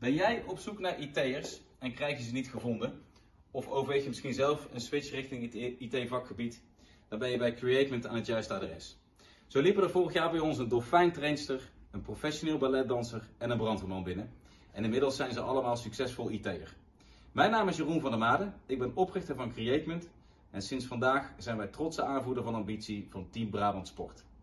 Ben jij op zoek naar IT'ers en krijg je ze niet gevonden? Of overweeg je misschien zelf een switch richting het IT-vakgebied? Dan ben je bij Createment aan het juiste adres. Zo liepen er vorig jaar bij ons een dolfijntrainster, een professioneel balletdanser en een brandweerman binnen. En inmiddels zijn ze allemaal succesvol IT'er. Mijn naam is Jeroen van der Made, ik ben oprichter van Createment en sinds vandaag zijn wij trotse aanvoerder van ambitie van Team Brabant Sport.